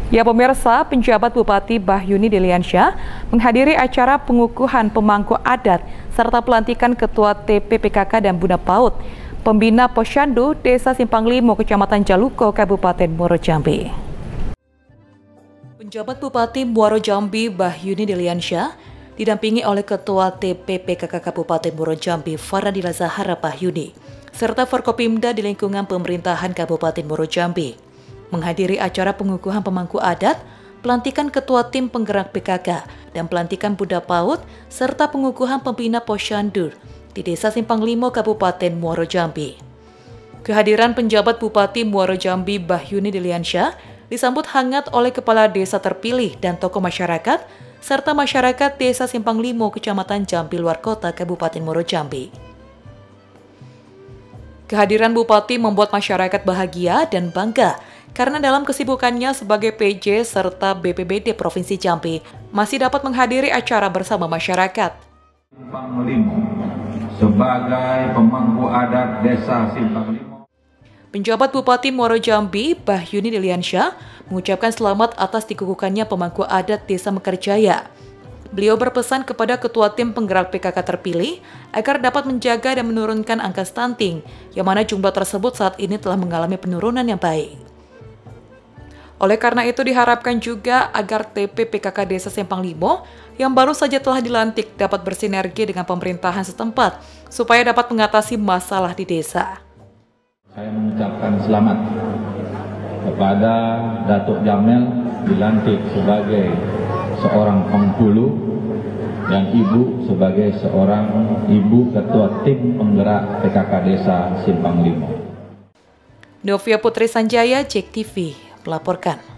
Ya pemirsa, penjabat Bupati Bahyuni Deliansyah menghadiri acara pengukuhan pemangku adat serta pelantikan Ketua TPPKK dan Bunda PAUD, Pembina Posyandu Desa Simpang Limo, Kecamatan Jaluko, Kabupaten Muaro Jambi. Penjabat Bupati Muaro Jambi Bahyuni Deliansyah didampingi oleh Ketua TPPKK Kabupaten Muaro Jambi Faradila Zahara Bahyuni, serta Forkopimda di lingkungan pemerintahan Kabupaten Muaro Jambi menghadiri acara pengukuhan pemangku adat, pelantikan Ketua Tim Penggerak PKK, dan pelantikan Bunda PAUD, serta pengukuhan Pembina Posyandu di Desa Simpang Limo, Kabupaten Muaro Jambi. Kehadiran penjabat Bupati Muaro Jambi Bahyuni Deliansyah disambut hangat oleh Kepala Desa terpilih dan tokoh masyarakat, serta masyarakat Desa Simpang Limo, Kecamatan Jambi Luar Kota, Kabupaten Muaro Jambi. Kehadiran Bupati membuat masyarakat bahagia dan bangga karena dalam kesibukannya sebagai PJ serta BPBD Provinsi Jambi masih dapat menghadiri acara bersama masyarakat. Simpang Limo sebagai pemangku adat Desa Simpang Limo. Penjabat Bupati Muaro Jambi Bahyuni Deliansyah mengucapkan selamat atas dikukuhkannya pemangku adat Desa Mekarjaya. Beliau berpesan kepada Ketua Tim Penggerak PKK terpilih agar dapat menjaga dan menurunkan angka stunting, yang mana jumlah tersebut saat ini telah mengalami penurunan yang baik. Oleh karena itu diharapkan juga agar TPPKK Desa Simpang Limo yang baru saja telah dilantik dapat bersinergi dengan pemerintahan setempat supaya dapat mengatasi masalah di desa. Saya mengucapkan selamat kepada Datuk Jamil dilantik sebagai seorang penghulu dan Ibu sebagai seorang Ibu Ketua Tim Penggerak PKK Desa Simpang Limo. Novia Putri Sanjaya, JEK TV melaporkan.